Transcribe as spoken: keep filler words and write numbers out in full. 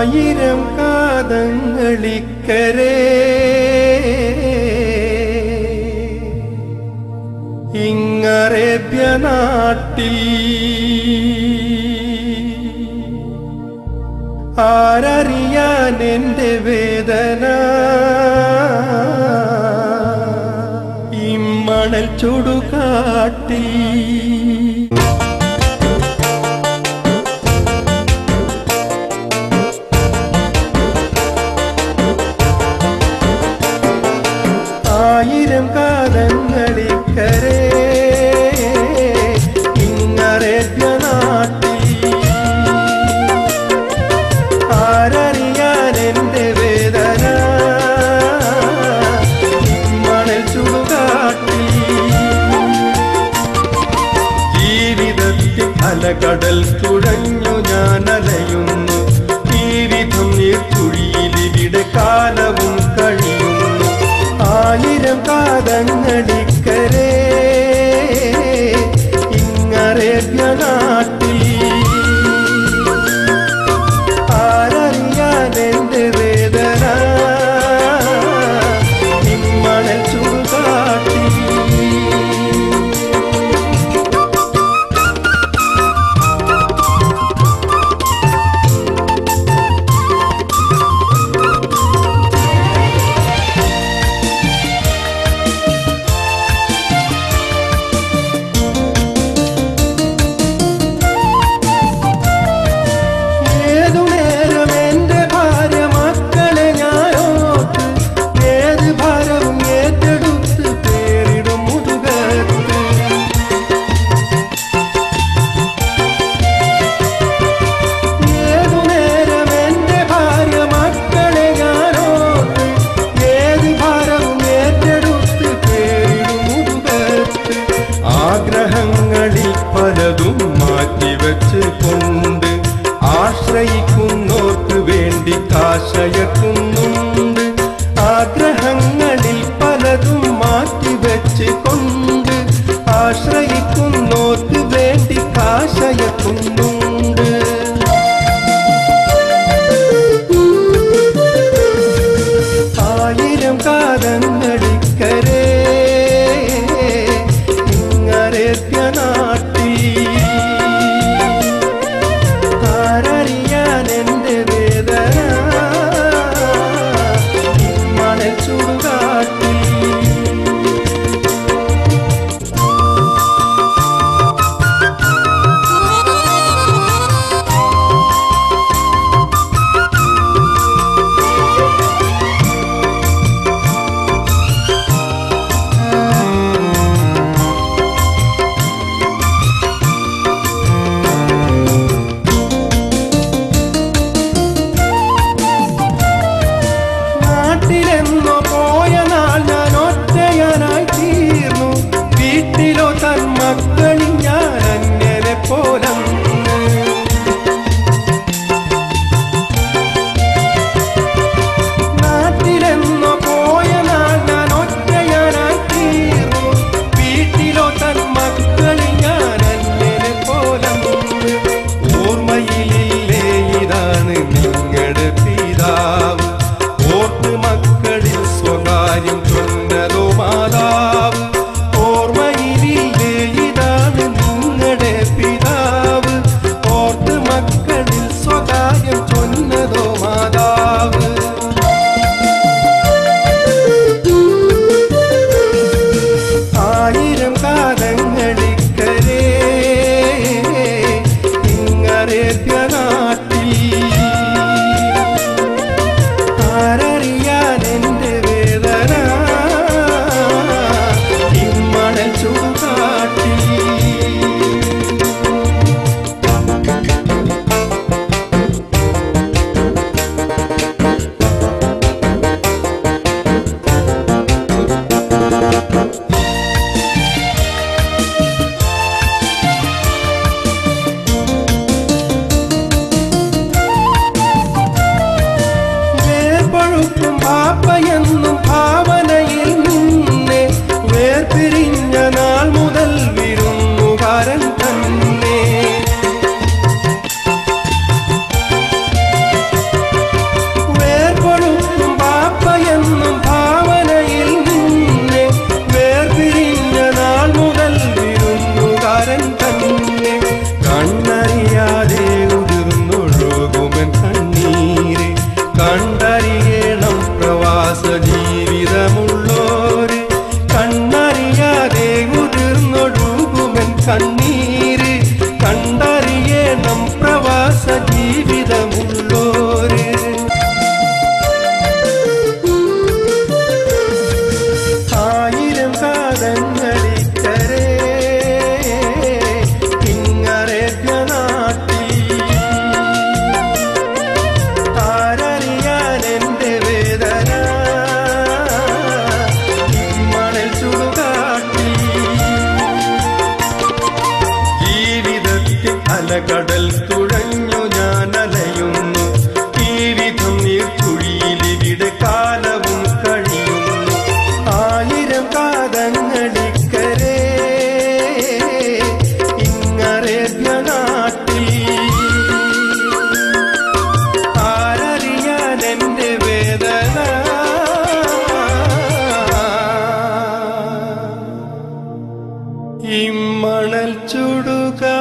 ആയിരം കാതങ്ങളിക്കരേ ഇങ്ങറേബ്യ നാട്ടിൽ ആരറിയാൻ എന്റെ വേദന ഇമ്മണൽ ചുടുകാട്ടിൽ ആയിരം കാതങ്ങളിക്കരേ ഇങ്ങറേബ്യ നാട്ടിൽ ആരറിയാൻ എന്റെ വേദന മണൽ ചുടുകാട്ടിൽ ജീവിതത്തിൽ അലകടൽ തുഴഞ്ഞു ഞാൻ അലയുന്നു ഈ വിധം നീർക്കുഴിയിലിവിടെ കാലവും കഴിയുന്നു ആയിരം കാതങ്ങളിക്കരേ ഇങ്ങറേബ്യ നാട്ടിൽ ആരറിയാൻ എന്റെ വേദന ഇമ്മണൽ ചുടുകാട്ടിൽ ആഗ്രഹങ്ങളിൽ പലതും മാറ്റിവെച്ച് കൊണ്ട് ആശ്രയിക്കുന്നോർക്ക് വേണ്ടി കാശയക്കുന്നുണ്ട് ആഗ്രഹങ്ങളിൽ പലതും മാറ്റിവെച്ച് കൊണ്ട് ആശ്രയിക്കുന്നോർക്ക് വേണ്ടി കാശയക്കുന്നുണ്ട് ആയിരം കാതങ്ങളിക്കരേ ഇങ്ങറേബ്യ നാട്ടിൽ ആരറിയാൻ എന്റെ വേദന മണൽ ചുടുകാട്ടിൽ കടൽ തുഴഞ്ഞു ഞാൻ അലയുന്നു ഈ വിധം നീർക്കുഴിയിലിവിടെ കാലവും കഴിയുന്നു ആയിരം കാതങ്ങളിക്കരെ ഇങ്ങറേബ്യ നാട്ടിൽ ആരറിയാൻ എന്റെ വേദന ഈ മണൽ ചുടുക